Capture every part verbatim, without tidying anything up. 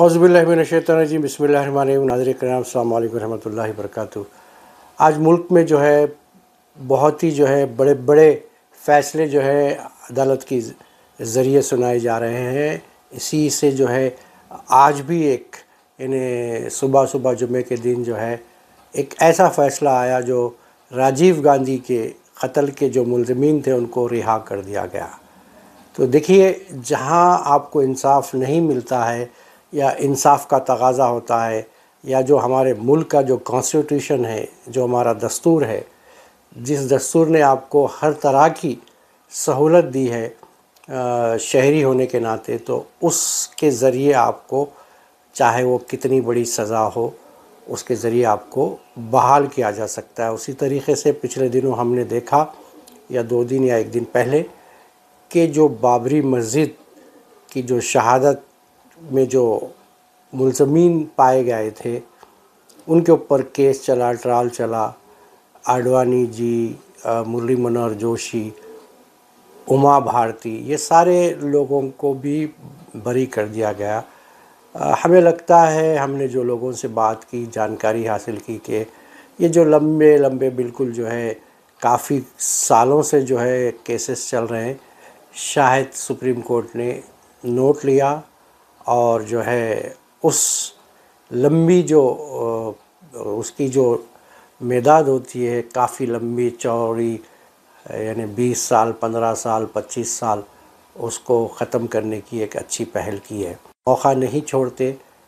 औज़ुबिल्लाहि मिनश्शैतानिर्रजीम बिस्मिल्लाहिर्रहमानिर्रहीम। नाज़रीन किराम अस्सलाम वालेकुम रहमतुल्लाहि व बरकातुहू। आज मुल्क में जो है बहुत ही जो है बड़े बड़े फ़ैसले जो है अदालत के ज़रिए सुनाए जा रहे हैं। इसी से जो है आज भी एक यानी सुबह सुबह जुम्मे के दिन जो है एक ऐसा फ़ैसला आया जो राजीव गांधी के क़त्ल के जो मुलज़िमीन थे उनको रिहा कर दिया गया। तो देखिए, जहाँ आपको इंसाफ नहीं मिलता है या इंसाफ का तगाज़ा होता है, या जो हमारे मुल्क का जो कॉन्स्टिट्यूशन है, जो हमारा दस्तूर है, जिस दस्तूर ने आपको हर तरह की सहूलत दी है शहरी होने के नाते, तो उसके ज़रिए आपको चाहे वो कितनी बड़ी सज़ा हो, उसके ज़रिए आपको बहाल किया जा सकता है। उसी तरीक़े से पिछले दिनों हमने देखा, या दो दिन या एक दिन पहले, कि जो बाबरी मस्जिद की जो शहादत में जो मुलज़मीन पाए गए थे उनके ऊपर केस चला, ट्रायल चला। आडवाणी जी, मुरली मनोहर जोशी, उमा भारती, ये सारे लोगों को भी बरी कर दिया गया। हमें लगता है, हमने जो लोगों से बात की, जानकारी हासिल की, कि ये जो लंबे लंबे बिल्कुल जो है काफ़ी सालों से जो है केसेस चल रहे हैं, शायद सुप्रीम कोर्ट ने नोट लिया और जो है उस लंबी जो उसकी जो मेदाद होती है, काफ़ी लंबी चौड़ी, यानी बीस साल, पंद्रह साल, पच्चीस साल, उसको ख़त्म करने की एक अच्छी पहल की है। मौका नहीं छोड़ते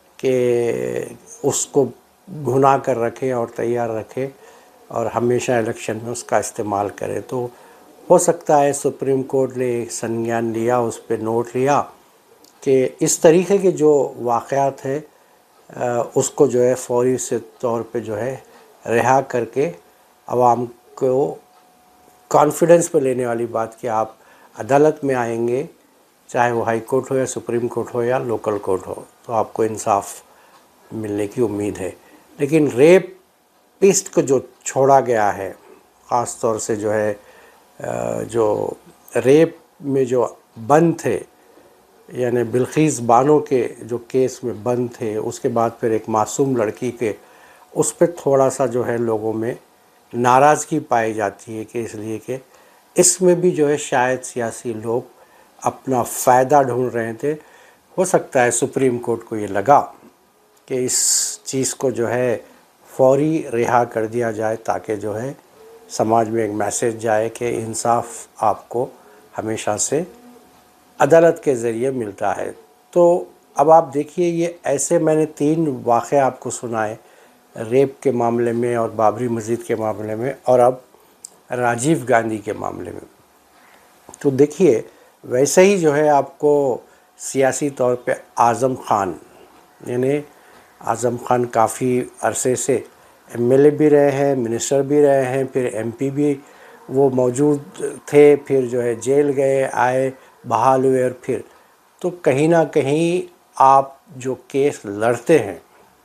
कि उसको भुना कर रखें और तैयार रखें और हमेशा इलेक्शन में उसका इस्तेमाल करें। तो हो सकता है सुप्रीम कोर्ट ने एक संज्ञान लिया, उस पर नोट लिया कि इस तरीक़े के जो वाक़यात है उसको जो है फ़ौरी से तौर पे जो है रिहा करके आवाम को कॉन्फिडेंस पे लेने वाली बात कि आप अदालत में आएंगे, चाहे वो हाई कोर्ट हो या सुप्रीम कोर्ट हो या लोकल कोर्ट हो, तो आपको इंसाफ मिलने की उम्मीद है। लेकिन रेपिस्ट को जो छोड़ा गया है, ख़ास तौर से जो है जो रेप में जो बंद थे, यानी बिल्किस बानो के जो केस में बंद थे, उसके बाद फिर एक मासूम लड़की के, उस पर थोड़ा सा जो है लोगों में नाराज़गी पाई जाती है कि इसलिए कि इसमें भी जो है शायद सियासी लोग अपना फ़ायदा ढूंढ रहे थे। हो सकता है सुप्रीम कोर्ट को ये लगा कि इस चीज़ को जो है फ़ौरी रिहा कर दिया जाए, ताकि जो है समाज में एक मैसेज जाए कि इंसाफ आपको हमेशा से अदालत के ज़रिए मिलता है। तो अब आप देखिए, ये ऐसे मैंने तीन वाक़े आपको सुनाए, रेप के मामले में और बाबरी मस्जिद के मामले में और अब राजीव गांधी के मामले में। तो देखिए, वैसे ही जो है आपको सियासी तौर पे आज़म ख़ान, यानी आज़म ख़ान काफ़ी अरसे से एम एल ए भी रहे हैं, मिनिस्टर भी रहे हैं, फिर एम पी भी वो मौजूद थे, फिर जो है जेल गए, आए, बहाल हुए, और फिर तो कहीं ना कहीं आप जो केस लड़ते हैं,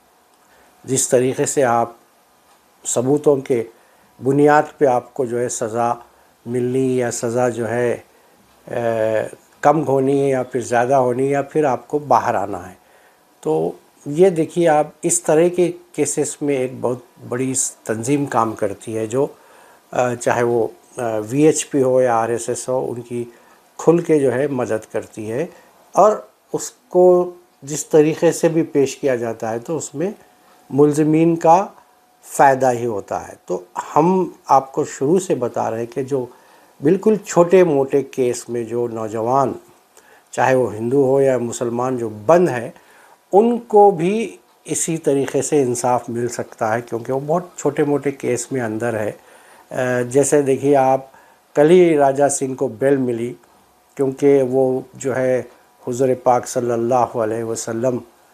जिस तरीक़े से आप सबूतों के बुनियाद पे आपको जो है सज़ा मिलनी या सज़ा जो है ए, कम होनी है या फिर ज़्यादा होनी है या फिर आपको बाहर आना है, तो ये देखिए आप इस तरह के केसेस में एक बहुत बड़ी तंजीम काम करती है, जो चाहे वो वी एच पी हो या आर एस एस हो, उनकी खुल के जो है मदद करती है और उसको जिस तरीक़े से भी पेश किया जाता है तो उसमें मुलज़मीन का फ़ायदा ही होता है। तो हम आपको शुरू से बता रहे हैं कि जो बिल्कुल छोटे मोटे केस में जो नौजवान, चाहे वो हिंदू हो या मुसलमान, जो बंद है, उनको भी इसी तरीक़े से इंसाफ मिल सकता है, क्योंकि वो बहुत छोटे मोटे केस में अंदर है। जैसे देखिए, आप कल ही राजा सिंह को बेल मिली, क्योंकि वो जो है हुज़ूर पाक सल्लल्लाहु अलैहि वसल्लम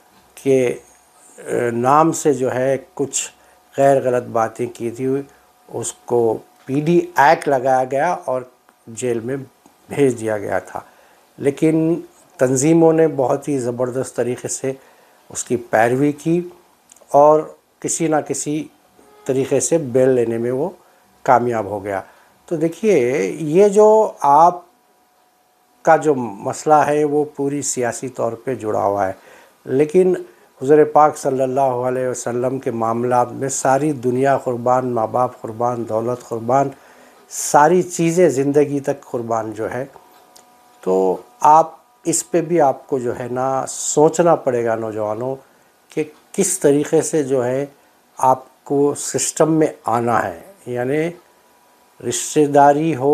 के नाम से जो है कुछ गैर गलत बातें की थी, उसको पी डी एक्ट लगाया गया और जेल में भेज दिया गया था। लेकिन तंजीमों ने बहुत ही ज़बरदस्त तरीक़े से उसकी पैरवी की और किसी ना किसी तरीक़े से बेल लेने में वो कामयाब हो गया। तो देखिए, ये जो आप का जो मसला है वो पूरी सियासी तौर पे जुड़ा हुआ है। لیکن حضور پاک صلی اللہ علیہ وسلم کے معاملات میں ساری دنیا قربان، ماں باپ قربان، دولت قربان، ساری چیزیں زندگی تک قربان جو ہے. تو آپ اس پہ بھی آپ کو جو ہے نا سوچنا پڑے گا نوجوانوں کہ کس طریقے سے جو ہے آپ کو سسٹم میں آنا ہے. یعنی رشتہ داری ہو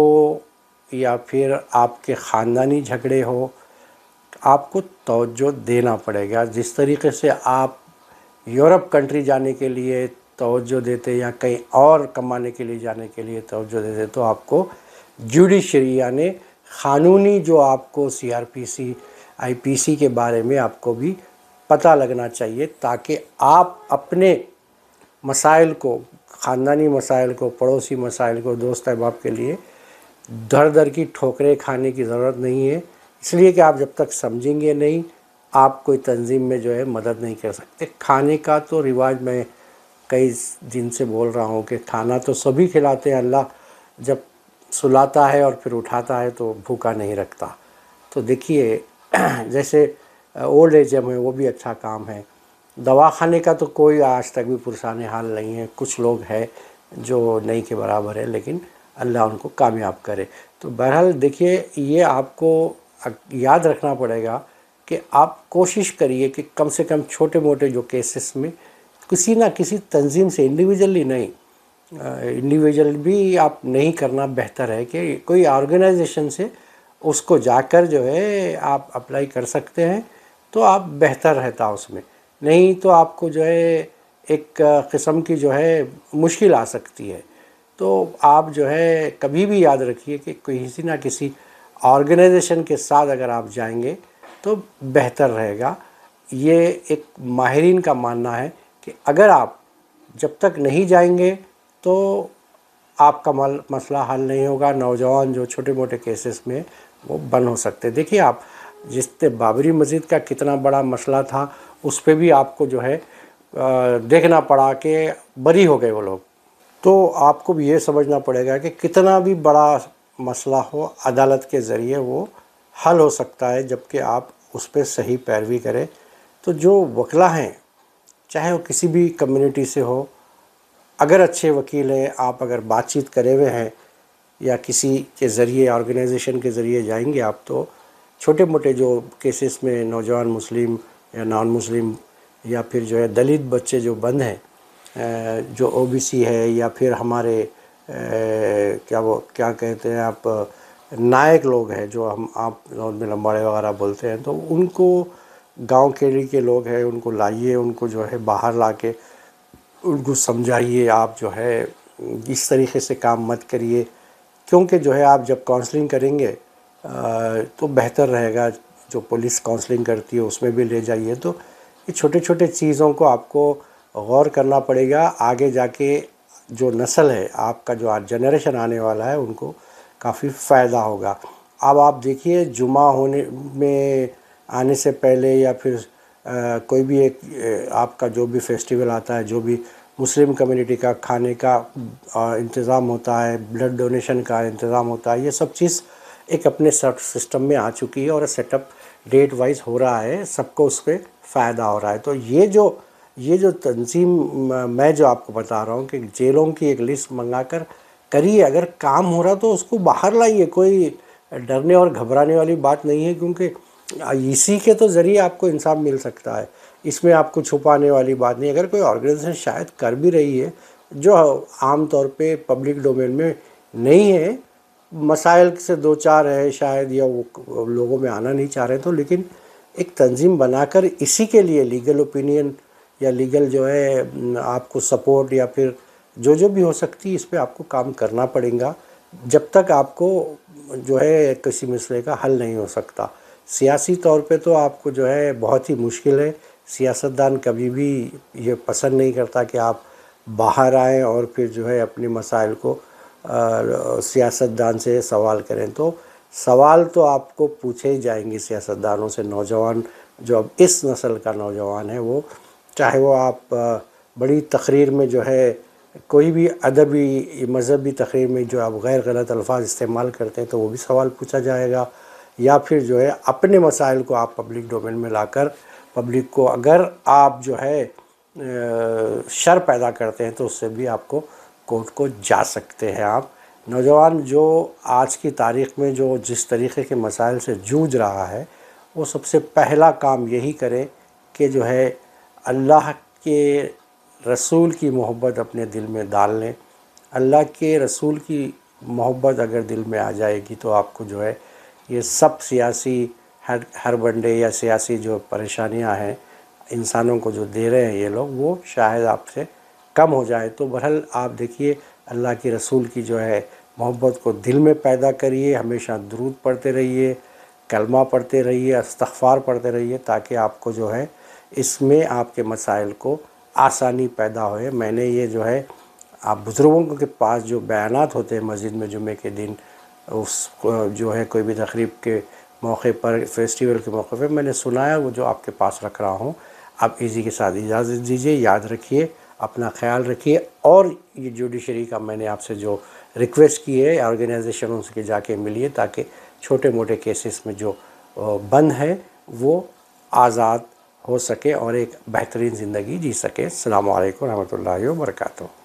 یا پھر آپ کے خاندانی جھگڑے ہو، آپ کو توجہ دینا پڑے گا. جس طریقے سے آپ یورپ کنٹری جانے کے لیے توجہ دیتے یا کہیں اور کمانے کے لیے جانے کے لیے توجہ دیتے، تو آپ کو جوڈیشری یعنی قانونی جو آپ کو سی آر پی سی، آئی پی سی کے بارے میں آپ کو بھی پتہ لگنا چاہیے، تاکہ آپ اپنے مسائل کو، خاندانی مسائل کو، پڑوسی مسائل کو، دوست احباب کے لیے در در کی ٹھوکریں کھانے کی ضرورت نہیں ہے. اس لیے کہ آپ جب تک سمجھیں گے نہیں، آپ کوئی تنظیم میں جو ہے مدد نہیں کر سکتے. کھانے کا تو رواج میں کئی دن سے بول رہا ہوں کہ کھانا تو سبھی کھلاتے ہیں، اللہ جب سلاتا ہے اور پھر اٹھاتا ہے تو بھوکا نہیں رکھتا. تو دیکھیے جیسے اولڈ ایج میں وہ بھی اچھا کام ہے. دواخانے کا تو کوئی آج تک بھی پرسان حال نہیں ہے. کچھ لوگ ہیں جو نہیں کے برابر ہے، لیکن اللہ ان کو کامیاب کرے. تو بہرحال دیکھیے، یہ آپ کو یاد رکھنا پڑے گا کہ آپ کوشش کریے کہ کم سے کم چھوٹے موٹے جو کیسز میں کسی نہ کسی تنظیم سے، انڈیویجلی نہیں، انڈیویجل بھی آپ نہیں کرنا، بہتر ہے کہ کوئی آرگنائزیشن سے اس کو جا کر جو ہے آپ اپلائی کر سکتے ہیں، تو آپ بہتر رہتا اس میں. نہیں تو آپ کو جو ہے ایک قسم کی جو ہے مشکل آ سکتی ہے. تو آپ جو ہے کبھی بھی یاد رکھیے کہ کسی نہ کسی آرگنائزیشن کے ساتھ اگر آپ جائیں گے تو بہتر رہے گا. یہ ایک ماہرین کا ماننا ہے کہ اگر آپ جب تک نہیں جائیں گے تو آپ کا مسئلہ حل نہیں ہوگا. نوجوان جو چھوٹے موٹے کیسز میں وہ بند ہو سکتے. دیکھیے آپ جس سے بابری مسجد کا کتنا بڑا مسئلہ تھا، اس پہ بھی آپ کو جو ہے دیکھنا پڑا کہ بری ہو گئے وہ لوگ. تو آپ کو بھی یہ سمجھنا پڑے گا کہ کتنا بھی بڑا مسئلہ ہو، عدالت کے ذریعے وہ حل ہو سکتا ہے، جب کہ آپ اس پہ صحیح پیروی کریں. تو جو وکلا ہیں، چاہے وہ کسی بھی کمیونٹی سے ہو، اگر اچھے وکیل ہیں، آپ اگر بات چیت کرے ہوئے ہیں یا کسی کے ذریعے، آرگنائزیشن کے ذریعے جائیں گے آپ، تو چھوٹے موٹے جو کیسز میں نوجوان مسلم یا نان مسلم یا پھر جو ہے دلت بچے جو بند ہیں، جو او بی سی ہے، یا پھر ہمارے کیا وہ کیا کہتے ہیں آپ نائک لوگ ہیں، جو ہم آپ میں لمباڑے وغیرہ بولتے ہیں، تو ان کو گاؤں کیڑی کے لوگ ہیں، ان کو لائیے، ان کو جو ہے باہر لا کے ان کو سمجھائیے. آپ جو ہے اس طریقے سے کام مت کریے، کیونکہ جو ہے آپ جب کاؤنسلنگ کریں گے تو بہتر رہے گا. جو پولیس کاؤنسلنگ کرتی ہے اس میں بھی لے جائیے. تو یہ چھوٹے چھوٹے چیزوں کو آپ کو غور کرنا پڑے گا. آگے جا کے جو نسل ہے آپ کا، جو آج جنریشن آنے والا ہے، ان کو کافی فائدہ ہوگا. اب آپ دیکھیے جمعہ ہونے میں آنے سے پہلے یا پھر کوئی بھی ایک آپ کا جو بھی فیسٹیول آتا ہے، جو بھی مسلم کمیونٹی کا کھانے کا انتظام ہوتا ہے، بلڈ ڈونیشن کا انتظام ہوتا ہے، یہ سب چیز ایک اپنے سسٹم میں آ چکی ہے اور سیٹ اپ ڈیٹ وائز ہو رہا ہے. سب کو اس پہ فائدہ ہو رہا ہے. تو یہ جو یہ جو تنظیم میں جو آپ کو بتا رہا ہوں کہ جیلوں کی ایک لسٹ منگا کر کریے. اگر کام ہو رہا تو اس کو باہر لائیے. کوئی ڈرنے اور گھبرانے والی بات نہیں ہے، کیونکہ اسی کے تو ذریعے آپ کو انصاف مل سکتا ہے. اس میں آپ کو چھپانے والی بات نہیں. اگر کوئی آرگنائزیشن شاید کر بھی رہی ہے جو عام طور پہ پبلک ڈومین میں نہیں ہے، مسائل سے دو چار ہے شاید، یا وہ لوگوں میں آنا نہیں چاہ رہے، تو لیکن ایک تنظیم بنا کر اسی کے لیے لیگل اوپینین یا لیگل جو ہے آپ کو سپورٹ یا پھر جو جو بھی ہو سکتی، اس پہ آپ کو کام کرنا پڑے گا، جب تک آپ کو جو ہے کسی مسئلے کا حل نہیں ہو سکتا. سیاسی طور پہ تو آپ کو جو ہے بہت ہی مشکل ہے. سیاستدان کبھی بھی یہ پسند نہیں کرتا کہ آپ باہر آئیں اور پھر جو ہے اپنے مسائل کو سیاستدان سے سوال کریں. تو سوال تو آپ کو پوچھے ہی جائیں گے سیاستدانوں سے. نوجوان جو اب اس نسل کا نوجوان ہے، وہ چاہے وہ آپ بڑی تقریر میں جو ہے کوئی بھی ادبی مذہبی تقریر میں جو آپ غیر غلط الفاظ استعمال کرتے ہیں، تو وہ بھی سوال پوچھا جائے گا. یا پھر جو ہے اپنے مسائل کو آپ پبلک ڈومین میں لا کر پبلک کو اگر آپ جو ہے شر پیدا کرتے ہیں تو اس سے بھی آپ کو کورٹ کو جا سکتے ہیں آپ۔ نوجوان جو آج کی تاریخ میں جو جس طریقے کے مسائل سے جوجھ رہا ہے، وہ سب سے پہلا کام یہی کرے کہ جو ہے اللہ کے رسول کی محبت اپنے دل میں ڈال لیں۔ اللہ کے رسول کی محبت اگر دل میں آ جائے گی تو آپ کو جو ہے یہ سب سیاسی ہر ہر بنڈے یا سیاسی جو پریشانیاں ہیں انسانوں کو جو دے رہے ہیں یہ لوگ، وہ شاید آپ سے کم ہو جائے۔ تو بہرحال آپ دیکھیے اللہ کے رسول کی جو ہے محبت کو دل میں پیدا کریے، ہمیشہ درود پڑھتے رہیے، کلمہ پڑھتے رہیے، استغفار پڑھتے رہیے، تاکہ آپ کو جو ہے اس میں آپ کے مسائل کو آسانی پیدا ہوئے۔ میں نے یہ جو ہے آپ بزرگوں کے پاس جو بیانات ہوتے ہیں مسجد میں جمعے کے دن، اس جو ہے کوئی بھی تقریب کے موقع پر، فیسٹیول کے موقع پر میں نے سنا ہے، وہ جو آپ کے پاس رکھ رہا ہوں۔ آپ ایزی کے ساتھ اجازت دیجیے، یاد رکھیے، اپنا خیال رکھیے، اور یہ جوڈیشری کا میں نے آپ سے جو ریکویسٹ کی ہے آرگنائزیشنوں سے جا کے ملیے، تاکہ چھوٹے موٹے کیسز میں جو بند ہے وہ آزاد ہو سکے اور ایک بہترین زندگی جی سکے۔ السلام علیکم ورحمۃ اللہ وبرکاتہ۔